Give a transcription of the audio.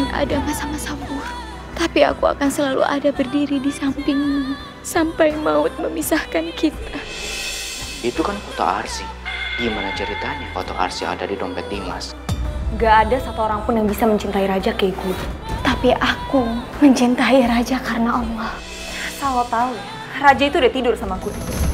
akan ada masa-masa buruk. Tapi aku akan selalu ada berdiri di sampingmu sampai maut memisahkan kita. Itu kan foto Arsy. Gimana ceritanya foto Arsy ada di dompet Dimas? Gak ada satu orang pun yang bisa mencintai Raja kayak gue. Tapi aku mencintai Raja karena Allah. Asal lo tahu ya, Raja itu udah tidur sama gue.